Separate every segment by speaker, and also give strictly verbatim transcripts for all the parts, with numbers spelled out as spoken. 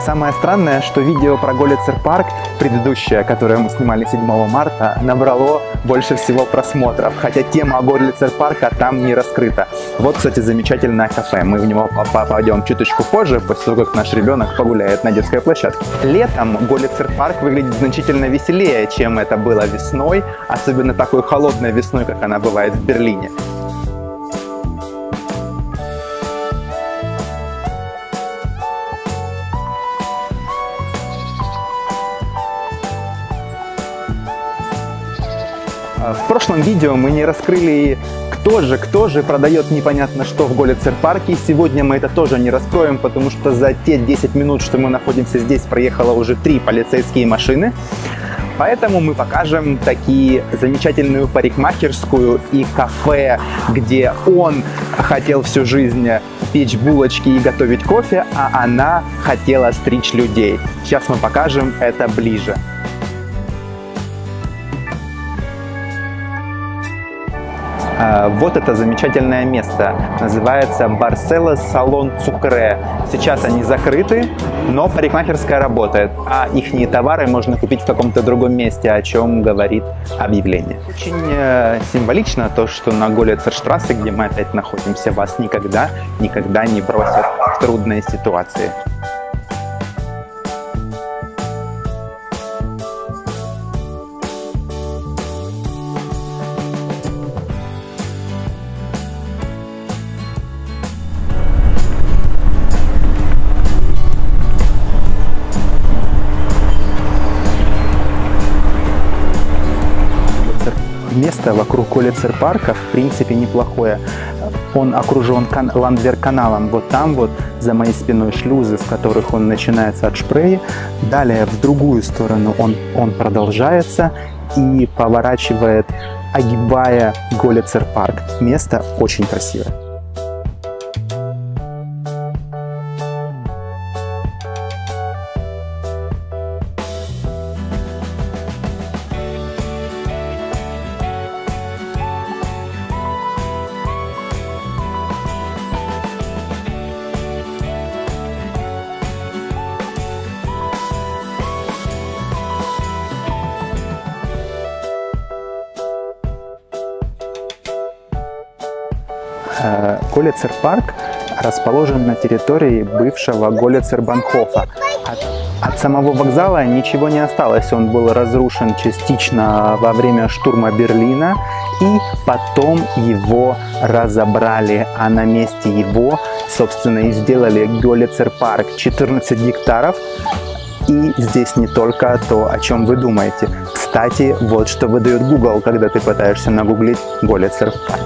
Speaker 1: Самое странное, что видео про Голицер парк, предыдущее, которое мы снимали седьмого марта, набрало больше всего просмотров, хотя тема Голицер парка там не раскрыта. Вот, кстати, замечательное кафе. Мы в него попадем чуточку позже, после того, как наш ребенок погуляет на детской площадке. Летом Голицер парк выглядит значительно веселее, чем это было весной, особенно такой холодной весной, как она бывает в Берлине. В прошлом видео мы не раскрыли, кто же, кто же продает непонятно что в Голицер парке. Сегодня мы это тоже не раскроем, потому что за те десять минут, что мы находимся здесь, проехало уже три полицейские машины. Поэтому мы покажем такие замечательную парикмахерскую и кафе, где он хотел всю жизнь печь булочки и готовить кофе, а она хотела стричь людей. Сейчас мы покажем это ближе. Вот это замечательное место. Называется Барселос Салон Цукре. Сейчас они закрыты, но парикмахерская работает. А ихние товары можно купить в каком-то другом месте, о чем говорит объявление. Очень э, символично то, что на Голицерштрассе, где мы опять находимся, вас никогда, никогда не бросят в трудные ситуации. Место вокруг Голицер парка в принципе неплохое. Он окружен Ландверканалом. Вот там вот за моей спиной шлюзы, с которых он начинается от Шпрее. Далее в другую сторону он, он продолжается и поворачивает, огибая Голицер парк. Место очень красивое. Голицер парк расположен на территории бывшего Голицербанхофа. От, от самого вокзала ничего не осталось, он был разрушен частично во время штурма Берлина, и потом его разобрали, а на месте его, собственно, и сделали Голицер парк. четырнадцать гектаров. И здесь не только то, о чем вы думаете. Кстати, вот что выдает Google, когда ты пытаешься нагуглить Голицер парк.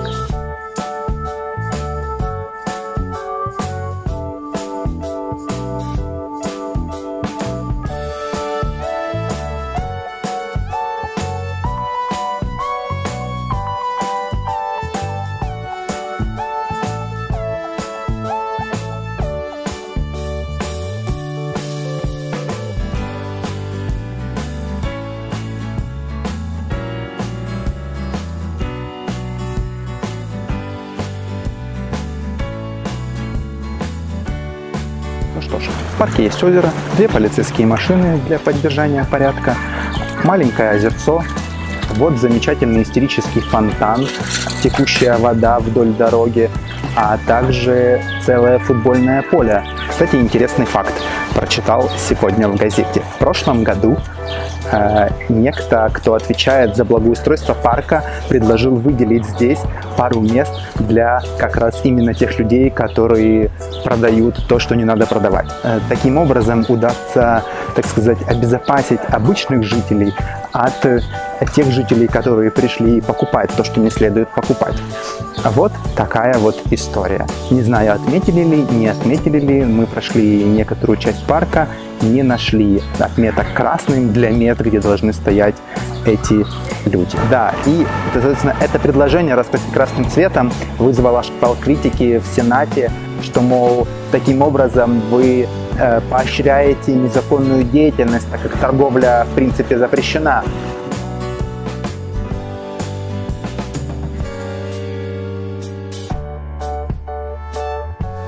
Speaker 1: Ну что ж, в парке есть озеро, две полицейские машины для поддержания порядка, маленькое озерцо, вот замечательный истерический фонтан, текущая вода вдоль дороги, а также целое футбольное поле. Кстати, интересный факт. Прочитал сегодня в газете. В прошлом году э, некто, кто отвечает за благоустройство парка, предложил выделить здесь пару мест для как раз именно тех людей, которые продают то, что не надо продавать. Э, таким образом удастся, так сказать, обезопасить обычных жителей от, от тех жителей, которые пришли покупать то, что не следует покупать. Вот такая вот история. Не знаю, отметили ли, не отметили ли, мы прошли некоторую часть парка, не нашли отметок красным для мест, где должны стоять эти люди. Да, и, соответственно, это предложение раскрасить красным цветом вызвало шквал критики в Сенате, что, мол, таким образом вы э, поощряете незаконную деятельность, так как торговля, в принципе, запрещена.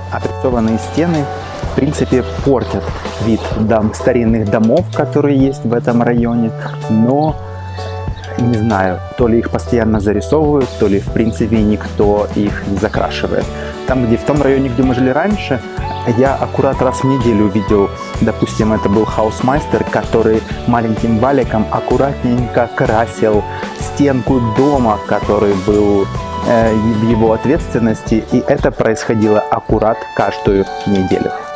Speaker 1: Отрисованные стены, в принципе, портят вид дом, старинных домов, которые есть в этом районе, но не знаю, то ли их постоянно зарисовывают, то ли, в принципе, никто их не закрашивает. Там, где в том районе, где мы жили раньше, я аккурат раз в неделю видел, допустим, это был хаусмайстер, который маленьким валиком аккуратненько красил стенку дома, который был э, в его ответственности, и это происходило аккурат каждую неделю.